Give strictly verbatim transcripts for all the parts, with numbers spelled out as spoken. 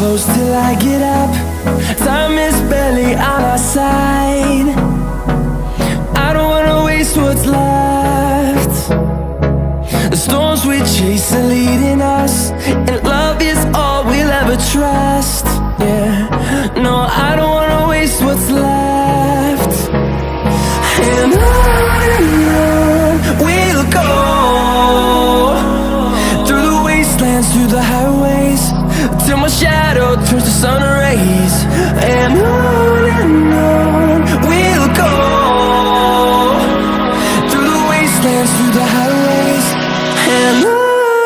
close till I get up. Time is barely on our side. I don't wanna waste what's left. The storms we chase are leading us, and love is all we'll ever trust. Yeah, no, I don't wanna waste what's left. And on and on we'll go, through the wastelands, through the highways, till my shadow turns to sun rays. And on and on we'll go, through the wastelands, through the highways, and on.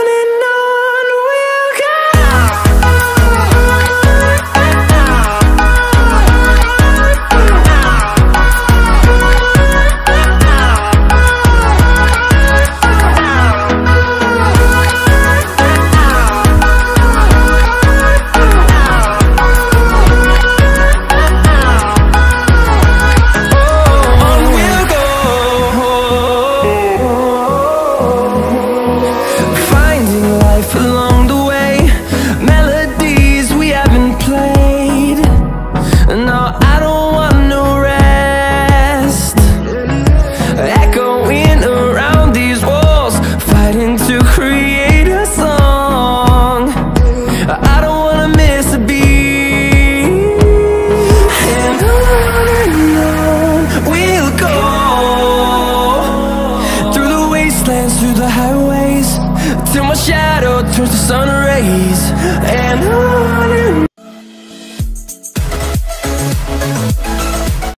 Along the way, melodies we haven't played. No, I don't want no rest. Echoing around these walls, fighting to create a song. I don't wanna miss a beat. And on and on we'll go, through the wastelands, through the highways, till my shadow turns to sun rays.